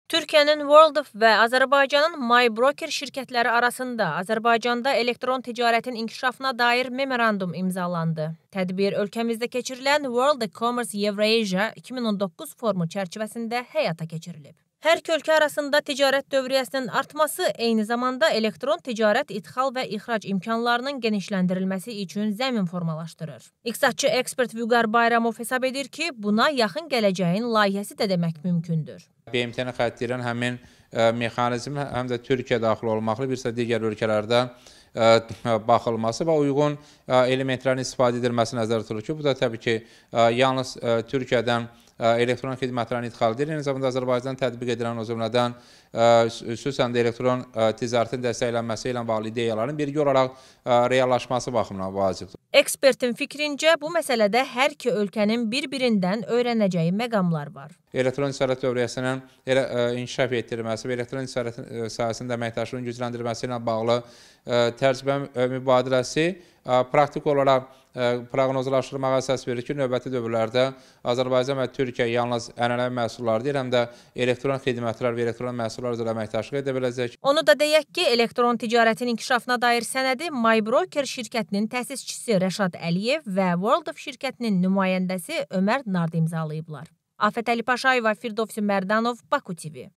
Türkiyənin Worldf və Azərbaycanın MyBroker şirkətləri arasında Azərbaycanda elektron ticarətin inkişafına dair memorandum imzalandı. Tədbir ölkəmizdə keçirilən World E-Commerce Eurasia 2019 forumu çərçivəsində həyata keçirilib. Hər iki ölkə arasında ticarət dövriyyəsinin artması eyni zamanda elektron ticarət ixal və ixrac imkanlarının genişləndirilməsi üçün zəmin formalaşdırır. İqtisadçı ekspert Vüqar Bayramov hesab edir ki, buna yaxın gələcəyin layihəsi də demək mümkündür. BMT-nə xətt edən həmin mexanizm həm də Türkiyə daxil olmaqla birsə digər ölkələrdə baxılması və uyğun elementlərin istifadə edilməsi nəzərdə tutulur ki, bu da təbii ki, yalnız Türkiyədən elektron xidmətlərin ixal edir, eyni zamanda Azərbaycan tətbiq edilən o cümlədən xüsusən də elektron ticarətin dəstəklənməsi ilə bağlı ideyaların birgə olaraq reallaşması baxımından vacibdir. Ekspertin fikrincə, bu məsələdə hər iki ölkənin bir-birindən öyrənəcəyi məqamlar var. Elektron ticarət dövriyyəsinin inkişaf etdirilməsi və elektron ticarət sahəsində əməkdaşlığın gücləndirilməsi ilə bağlı təcrübə mübadiləsi praktik olaraq proqnozlaşdırmağa əsas verir ki, növbəti dövrlərdə Azərbaycan və Türkiyə yalnız ənənəvi məhsullar deyil, həm də elektron xidmətlər və elektron məhsullar üzrə əməkdaşlıq edə biləcək. Onu da deyək ki, elektron ticarətin inkişafına dair sənədi MyBroker şirkətinin təsisçisi Rəşad Əliyev və Worldf şirkətinin nümayəndəsi Ömər Nard imzalayıblar. Afət Əli Paşayeva, Firdovsi Mərdanov, Baku TV.